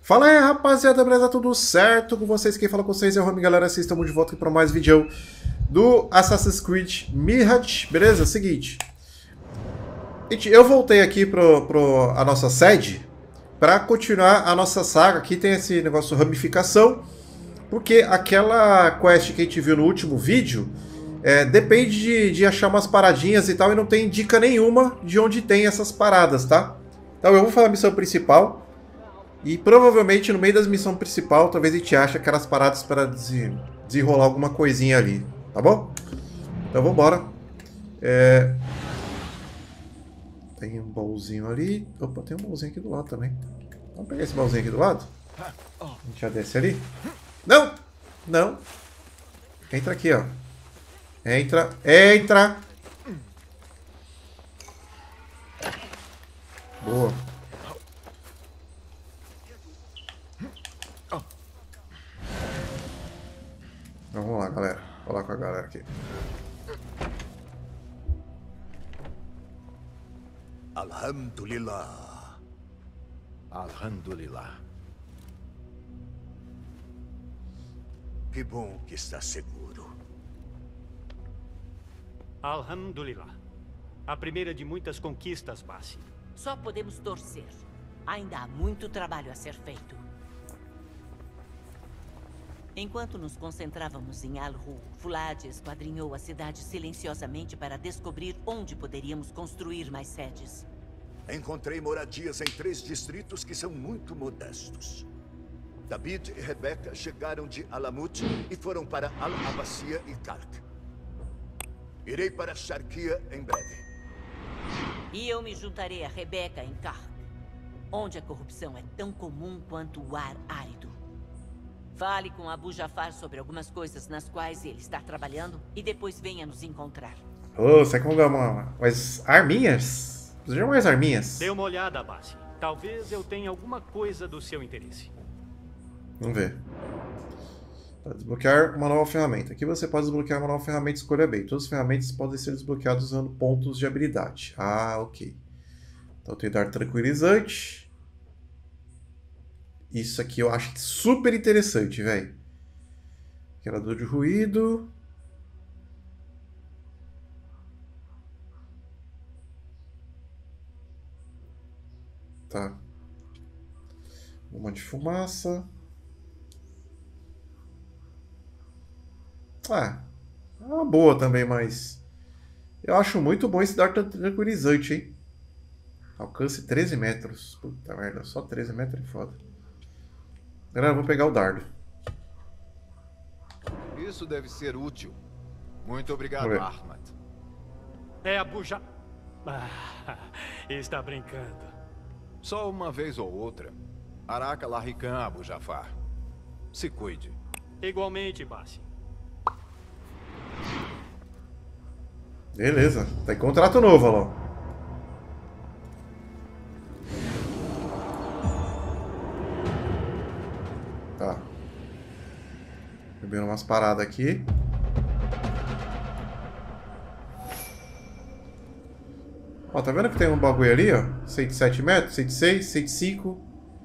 Fala aí, rapaziada, beleza? Tudo certo com vocês? Quem fala com vocês é o Rami, galera. Vocês estamos de volta aqui para mais vídeo do Assassin's Creed Mirage, beleza? Seguinte, gente, eu voltei aqui a nossa sede para continuar a nossa saga. Aqui tem esse negócio de ramificação, porque aquela quest que a gente viu no último vídeo depende de achar umas paradinhas e tal, e não tem dica nenhuma de onde tem essas paradas, tá? Então eu vou falar a missão principal. E provavelmente no meio das missões principal, talvez a gente ache aquelas paradas para desenrolar alguma coisinha ali, tá bom? Então vambora. Tem um baúzinho ali. Opa, tem um baúzinho aqui do lado também. Vamos pegar esse baúzinho aqui do lado? A gente já desce ali. Não! Não! Entra aqui, ó. Entra! Entra! Boa. Vamos lá, galera. Vou lá com a galera aqui. Alhamdulillah. Alhamdulillah. Que bom que está seguro. Alhamdulillah. A primeira de muitas conquistas, Bassi. Só podemos torcer. Ainda há muito trabalho a ser feito. Enquanto nos concentrávamos em Al-Ru, Fulad esquadrinhou a cidade silenciosamente para descobrir onde poderíamos construir mais sedes. Encontrei moradias em 3 distritos que são muito modestos. David e Rebecca chegaram de Alamut e foram para Al-Abbasiyah e Kark. Irei para Sharqiya em breve. E eu me juntarei a Rebecca em Kark, onde a corrupção é tão comum quanto o ar árido. Fale com Abu Jafar sobre algumas coisas nas quais ele está trabalhando e depois venha nos encontrar. Ô, você quer umas arminhas? Precisa de mais arminhas. Dê uma olhada, Bassi. Talvez eu tenha alguma coisa do seu interesse. Vamos ver. Para desbloquear uma nova ferramenta. Aqui você pode desbloquear uma nova ferramenta, escolha bem. Todas as ferramentas podem ser desbloqueadas usando pontos de habilidade. Ah, ok. Então tem dar tranquilizante. Isso aqui eu acho super interessante, velho. Gerador de ruído. Tá. Uma de fumaça. É uma boa também, mas eu acho muito bom esse dar tranquilizante, hein? Alcance 13 metros. Puta merda, só 13 metros é foda. Galera, eu vou pegar o dardo. Isso deve ser útil. Muito obrigado, Ahmad. É Abu Jafar. Está brincando. Só uma vez ou outra. Araka Larrican, Abu Jafar. Se cuide. Igualmente, Bassi. Beleza. Tem contrato novo, olha lá. Tá. Bebendo umas paradas aqui. Ó, tá vendo que tem um bagulho ali, ó? 107 metros, 106, 105.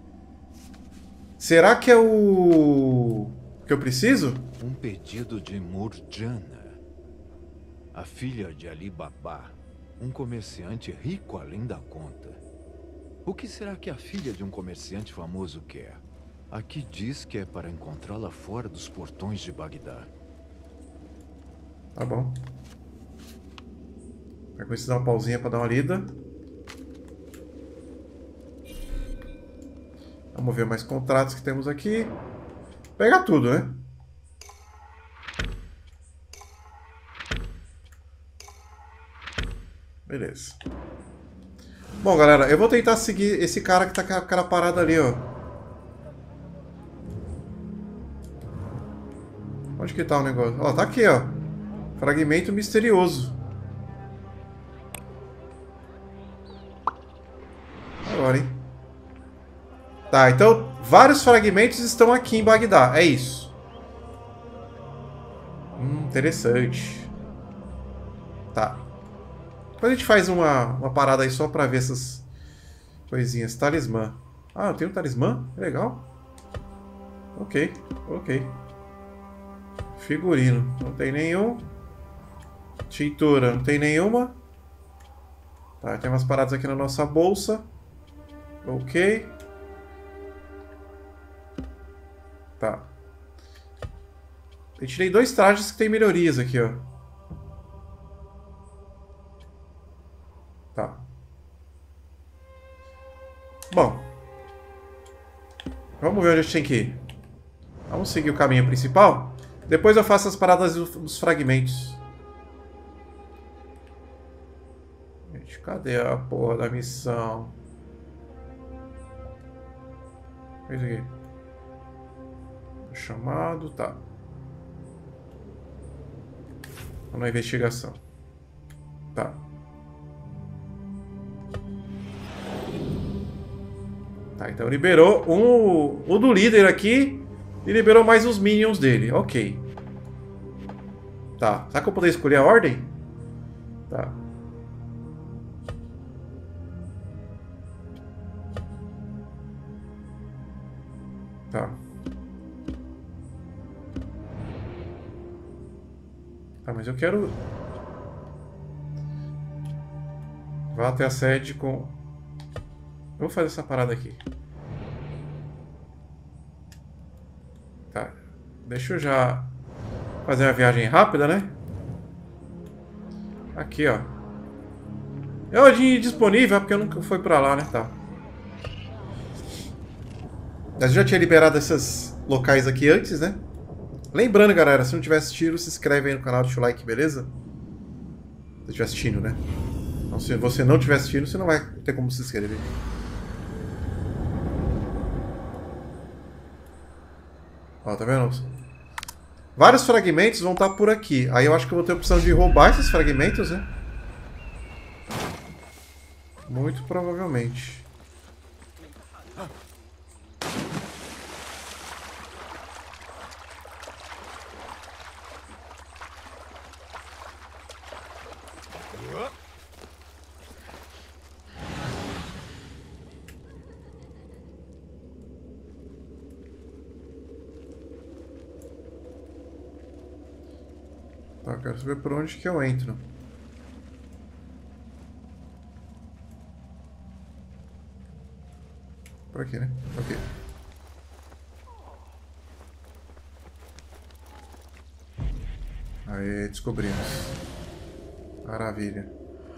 Será que é o que eu preciso? Um pedido de Murjana, a filha de Ali Baba, um comerciante rico além da conta. O que será que a filha de um comerciante famoso quer? Aqui diz que é para encontrá-la fora dos portões de Bagdá. Tá bom. Vai precisar uma pausinha para dar uma lida. Vamos ver mais contratos que temos aqui. Pegar tudo, né? Beleza. Bom, galera, eu vou tentar seguir esse cara que tá com a cara parada ali, ó. Onde que tá o negócio? Ó, tá aqui, ó. Fragmento misterioso. Agora, hein? Tá, então vários fragmentos estão aqui em Bagdá. É isso. Interessante. Tá. Depois a gente faz uma parada aí só pra ver essas coisinhas. Talismã. Ah, eu tenho um talismã? Legal. Ok, ok. Figurino, não tem nenhum. Tintura, não tem nenhuma. Tá, tem umas paradas aqui na nossa bolsa. Ok. Tá. Eu tirei 2 trajes que tem melhorias aqui, ó. Tá. Bom. Vamos ver onde a gente tem que ir. Vamos seguir o caminho principal. Depois eu faço as paradas dos fragmentos. Gente, cadê a porra da missão? Isso aqui. Chamado, tá. Vamos na investigação. Tá. Tá, então liberou o do líder aqui e liberou mais os minions dele. Ok. Tá. Será que eu poderia escolher a ordem? Tá. Tá. Tá, mas eu quero... Vá até a sede com... Eu vou fazer essa parada aqui. Tá. Deixa eu já fazer uma viagem rápida, né? Aqui, ó. É o dinheiro disponível, porque eu nunca fui pra lá, né? Tá. Mas eu já tinha liberado esses locais aqui antes, né? Lembrando, galera, se não tiver assistindo, se inscreve aí no canal, deixa o like, beleza? Se estiver assistindo, né? Então, se você não estiver assistindo, você não vai ter como se inscrever. Ó, tá vendo? Vários fragmentos vão estar por aqui. Aí eu acho que eu vou ter a opção de roubar esses fragmentos, né? Muito provavelmente. Tá, eu quero saber por onde que eu entro. Por aqui, né? Ok. Aí, descobrimos. Maravilha.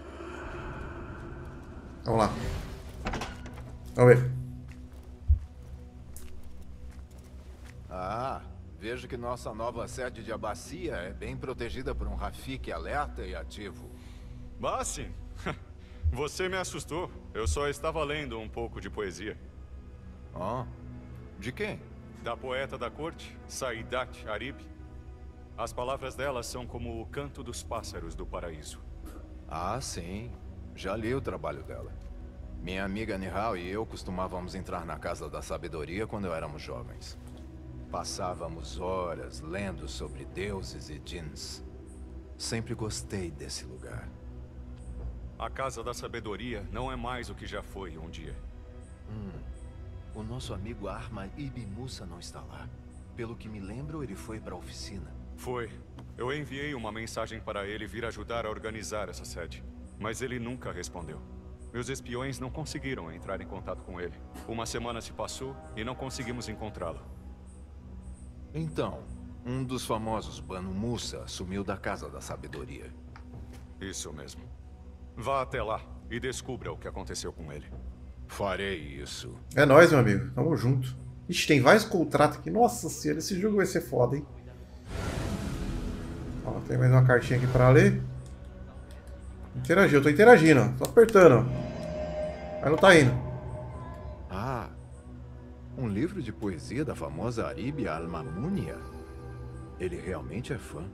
Vamos lá. Vamos ver. Ah, vejo que nossa nova sede de Abacia é bem protegida por um Rafik alerta e ativo. Bassin, você me assustou. Eu só estava lendo um pouco de poesia. Oh, de quem? Da poeta da corte, Saidat Arib. As palavras dela são como o canto dos pássaros do paraíso. Ah, sim. Já li o trabalho dela. Minha amiga Nihal e eu costumávamos entrar na Casa da Sabedoria quando éramos jovens. Passávamos horas lendo sobre deuses e djinns. Sempre gostei desse lugar. A Casa da Sabedoria não é mais o que já foi um dia. O nosso amigo Ahmad Ibn Musa não está lá. Pelo que me lembro, ele foi para a oficina. Foi. Eu enviei uma mensagem para ele vir ajudar a organizar essa sede. Mas ele nunca respondeu. Meus espiões não conseguiram entrar em contato com ele. Uma semana se passou e não conseguimos encontrá-lo. Então, um dos famosos Banu Musa sumiu da Casa da Sabedoria. Isso mesmo. Vá até lá e descubra o que aconteceu com ele. Farei isso. É nóis, meu amigo. Tamo junto. Ixi, tem vários contratos aqui. Nossa senhora, esse jogo vai ser foda, hein? Ó, tem mais uma cartinha aqui pra ler. Interagir, eu tô interagindo, ó. Tô apertando, ó. Mas não tá indo. Ah, um livro de poesia da famosa Arib al-Mamunia. Ele realmente é fã.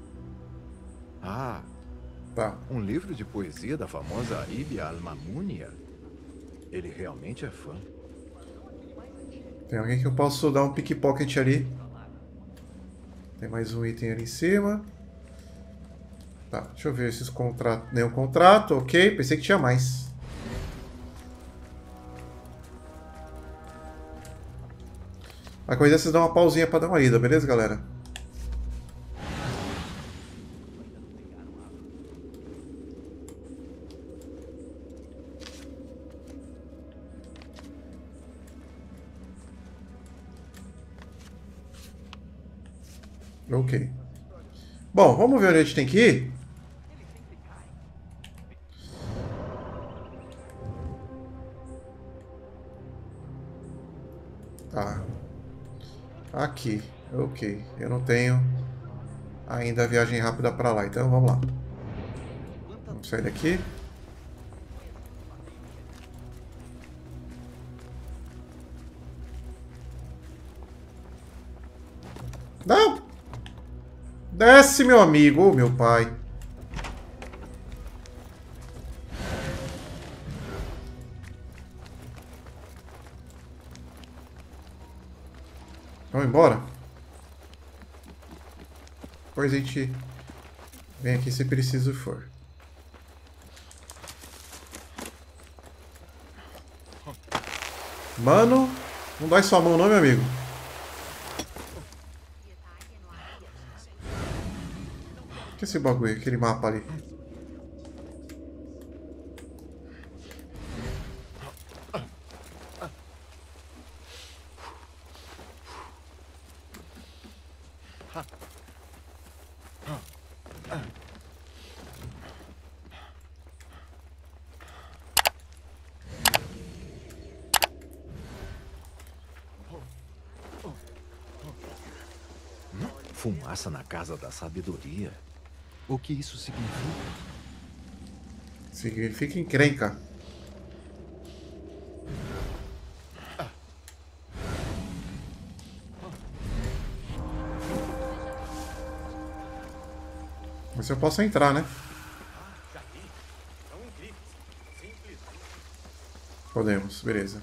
Ah, Tá. um livro de poesia da famosa Arib al-Mamunia. Ele realmente é fã. Tem alguém que eu posso dar um pickpocket ali. Tem mais um item ali em cima. Tá, deixa eu ver esses contratos. Nenhum contrato, ok. Pensei que tinha mais. A coisa é vocês dão uma pausinha pra dar uma ida, beleza, galera? Ok. Bom, vamos ver onde a gente tem que ir? Tá. Aqui. Ok. Eu não tenho ainda a viagem rápida pra lá, então vamos lá. Vamos sair daqui. Não! Desce, meu amigo, ou meu pai. Vamos embora? Depois a gente vem aqui se preciso for. Mano, não dói sua mão não, meu amigo. O que é esse bagulho? Aquele mapa ali. Fumaça na Casa da Sabedoria. O que isso significa? Significa encrenca. Mas eu posso entrar, né? Podemos, beleza.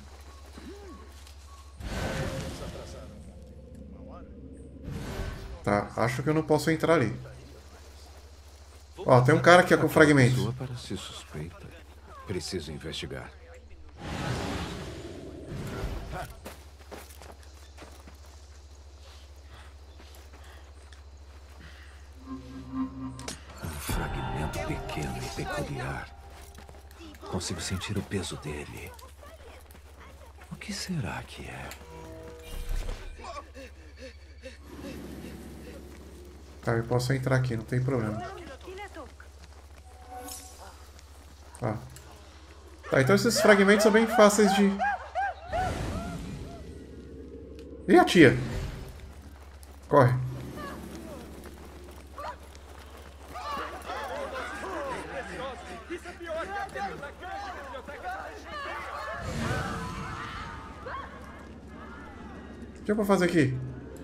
Tá, acho que eu não posso entrar ali. Ó, tem um cara aqui com fragmentos. Pessoa para ser suspeita. Preciso investigar. Um fragmento pequeno e peculiar. Consigo sentir o peso dele. O que será que é? Tá, eu posso entrar aqui, não tem problema. Tá. Tá, então esses fragmentos são bem fáceis de... E a tia? Corre. O que eu vou fazer aqui?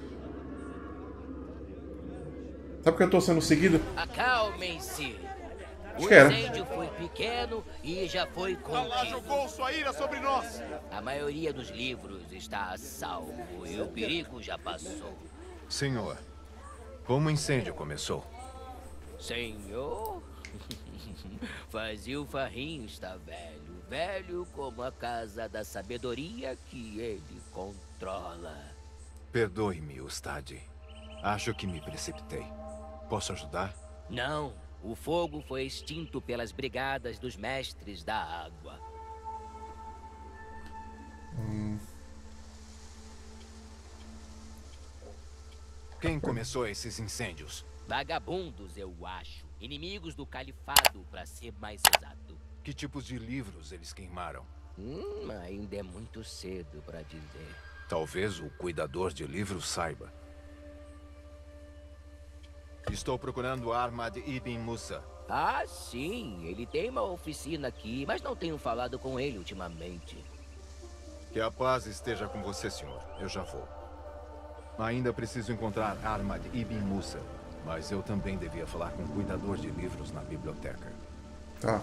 Sabe por que eu tô sendo seguido? Acalmem-se. Acho O que era. incêndio foi pequeno e já foi Allah contido. jogou sua ira sobre nós! A maioria dos livros está a salvo e o perigo já passou. Senhor, como o incêndio começou? Senhor? Fazil Farrim está velho. Velho como a Casa da Sabedoria que ele controla. Perdoe-me, Ustad. Acho que me precipitei. Posso ajudar? Não. O fogo foi extinto pelas brigadas dos mestres da água. Quem começou esses incêndios? Vagabundos, eu acho. Inimigos do califado, para ser mais exato. Que tipos de livros eles queimaram? Ainda é muito cedo para dizer. Talvez o cuidador de livros saiba. Estou procurando Ahmad Ibn Musa. Ah, sim. Ele tem uma oficina aqui, mas não tenho falado com ele ultimamente. Que a paz esteja com você, senhor. Eu já vou. Ainda preciso encontrar Ahmad Ibn Musa. Mas eu também devia falar com o cuidador de livros na biblioteca. Tá.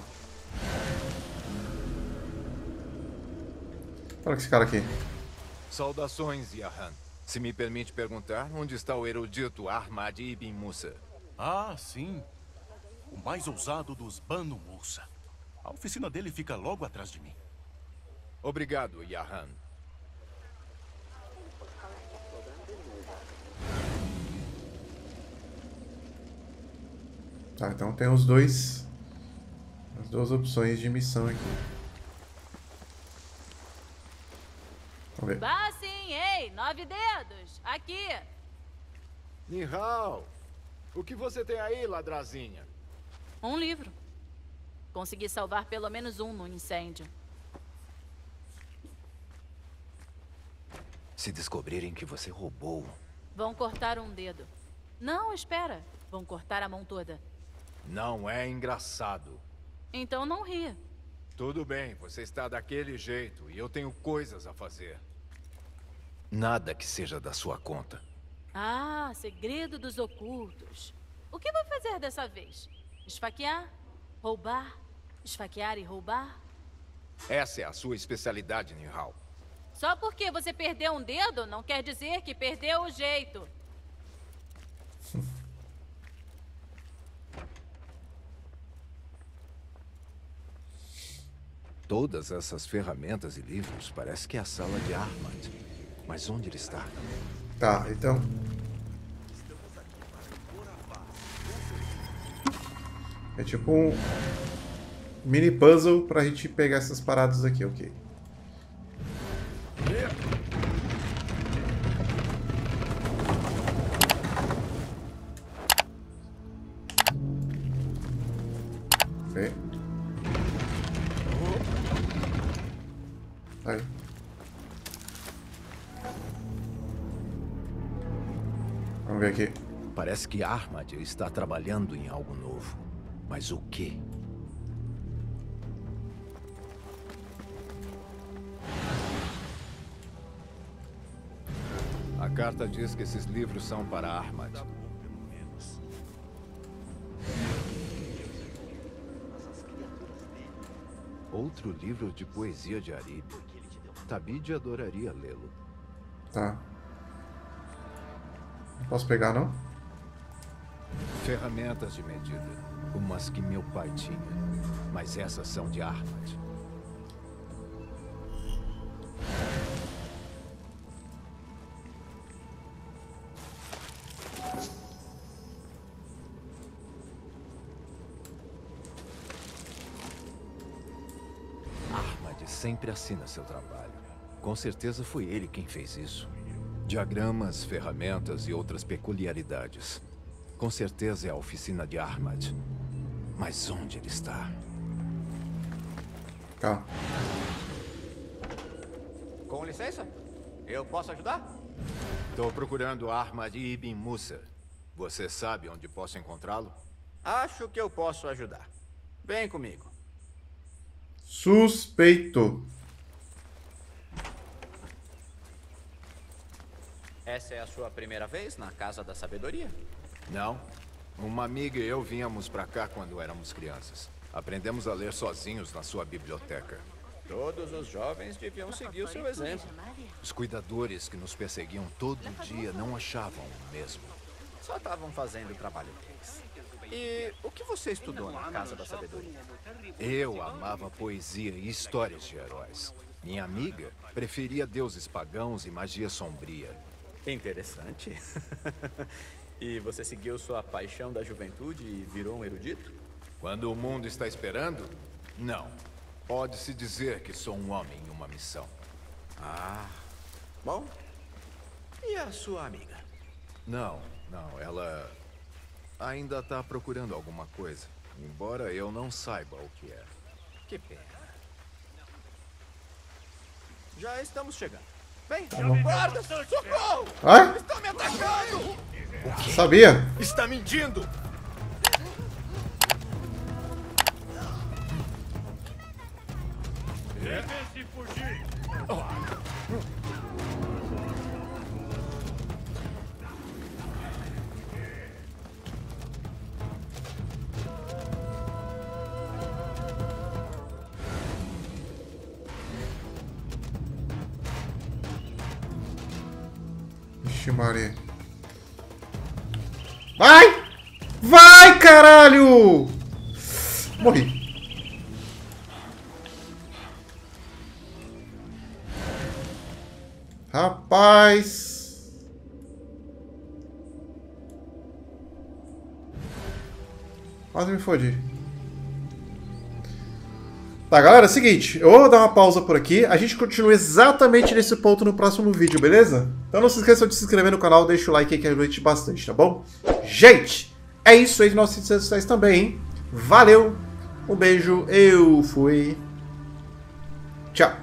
Fala com esse cara aqui. Saudações, Yahan. Se me permite perguntar, onde está o erudito Ahmad Ibn Musa? Ah, sim. O mais ousado dos Banu Musa. A oficina dele fica logo atrás de mim. Obrigado, Yahan. Tá, então tem os dois... As duas opções de missão aqui. Vamos ver. Bah, sim, ei, 9 dedos. Aqui. Nihal, o que você tem aí, ladrazinha? Um livro. Consegui salvar pelo menos um no incêndio. Se descobrirem que você roubou... Vão cortar um dedo. Não, espera. Vão cortar a mão toda. Não é engraçado. Então não ria. Tudo bem, você está daquele jeito e eu tenho coisas a fazer. Nada que seja da sua conta. Ah, segredo dos ocultos. O que vai fazer dessa vez? Esfaquear? Roubar? Esfaquear e roubar? Essa é a sua especialidade, Nihal. Só porque você perdeu um dedo, não quer dizer que perdeu o jeito. Todas essas ferramentas e livros parece que é a sala de Ahmad. Mas onde ele está? Tá, então... É tipo um mini puzzle pra gente pegar essas paradas aqui, ok. Ok. Aí. Vamos ver aqui. Parece que Ahmad está trabalhando em algo novo. Mas o quê? A carta diz que esses livros são para Ahmad. Outro livro de poesia de Arib. Tabid adoraria lê-lo. Tá. Não posso pegar, não? Ferramentas de medida. Umas que meu pai tinha. Mas essas são de Ahmad. Ahmad sempre assina seu trabalho. Com certeza foi ele quem fez isso. Diagramas, ferramentas e outras peculiaridades. Com certeza é a oficina de Ahmad. Mas onde ele está? Calma. Com licença? Eu posso ajudar? Estou procurando Ahmad Ibn Musa. Você sabe onde posso encontrá-lo? Acho que eu posso ajudar. Vem comigo. Suspeito. Essa é a sua primeira vez na Casa da Sabedoria? Não. Uma amiga e eu vínhamos pra cá quando éramos crianças. Aprendemos a ler sozinhos na sua biblioteca. Todos os jovens deviam seguir o seu exemplo. Os cuidadores que nos perseguiam todo dia não achavam o mesmo. Só estavam fazendo o trabalho deles. E o que você estudou na Casa da Sabedoria? Eu amava poesia e histórias de heróis. Minha amiga preferia deuses pagãos e magia sombria. Interessante. E você seguiu sua paixão da juventude e virou um erudito? Quando o mundo está esperando? Não. Pode-se dizer que sou um homem em uma missão. Ah, bom. E a sua amiga? Não, ela ainda está procurando alguma coisa. Embora eu não saiba o que é. Que pena. Já estamos chegando. Vem, guarda! Socorro! Ai? Estão me atacando! O quê? Sabia? Está mentindo! Devem-se fugir! Vixe, Maria. Vai! Vai, caralho! Morri. Rapaz. Quase me fodi. Tá, galera, é o seguinte. Eu vou dar uma pausa por aqui. A gente continua exatamente nesse ponto no próximo vídeo, beleza? Então não se esqueçam de se inscrever no canal, deixa o like aí que ajuda bastante, tá bom? Gente, é isso aí de nossas redes sociais também, hein? Valeu, um beijo, eu fui. Tchau.